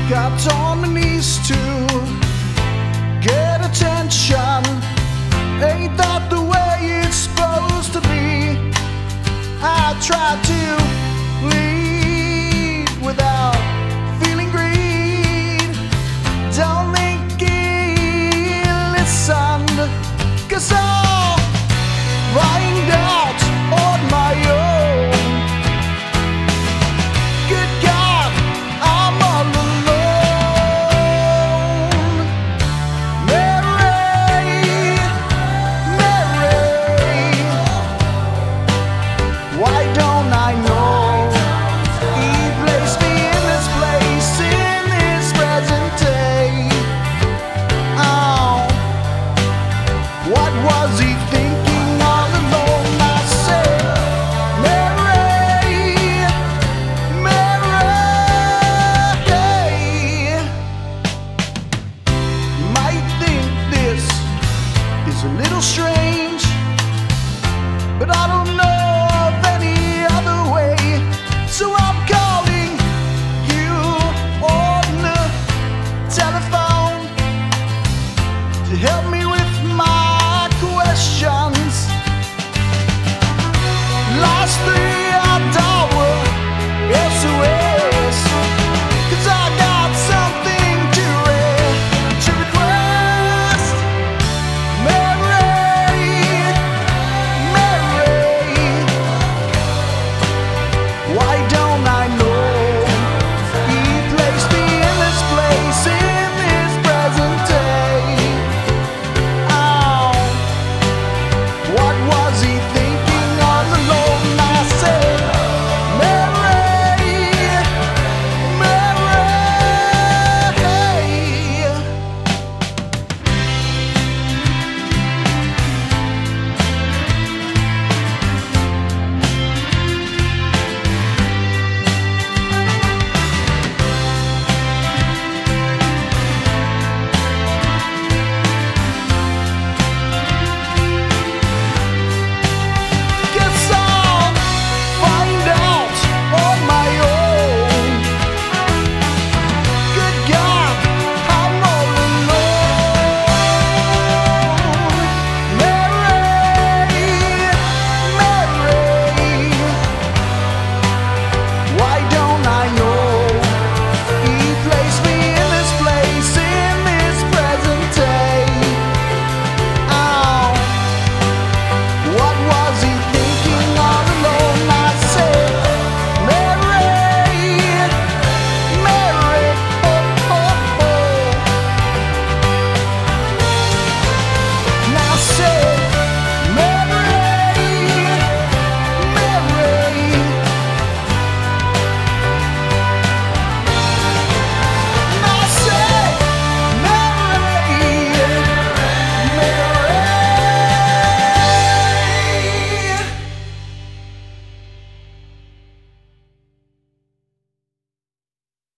got on my knees to get attention. Ain't that the way it's supposed to be? I tried to lead without feeling greed. Don't think he listened, 'cause I'll find out on my own. Good God, I'm all alone. Mary, Mary, why don't I know? He placed me in this place in this present day. Oh, what was he thinking all alone? I said, Mary, Mary. You might think this is a little strange, but I don't know